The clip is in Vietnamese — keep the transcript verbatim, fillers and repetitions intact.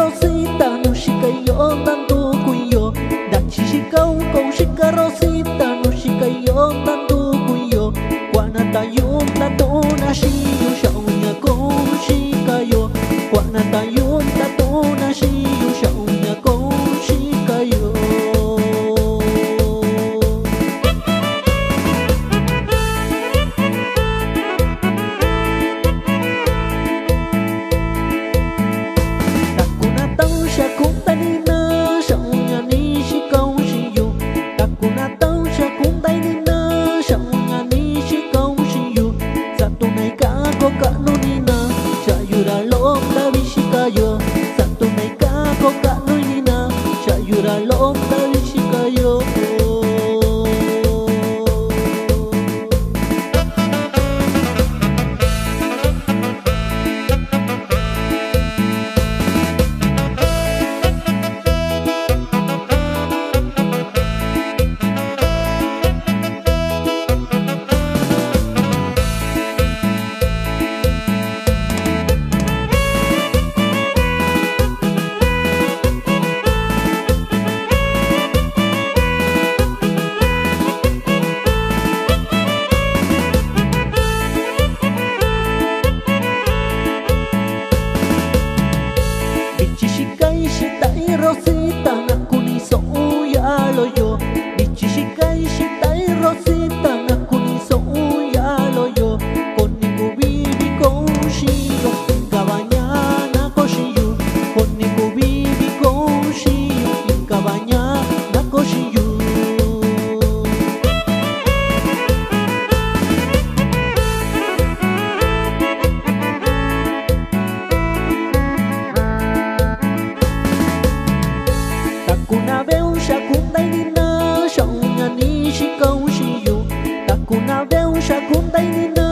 Rosita, no chica yo tanto cuyo. Da chica un con chica Rosita, no chica yo tanto cuyo. Cuando ta yo tanto na shi yo shaunya con chica yo. Cuando ta yo tanto na shi yo shaunya con chica yo. Rosita, naku ni so ya lo yo. Bichi shikai shitai Rosita, naku ni so ya lo yo. Conmigo vivi con shio, cabaña na koshiyu. Conmigo vivi con shio, cabaña na koshiyu. Takuna veu shakunda inina, shaunya ni shikau shiyu. Takuna veu shakunda inina.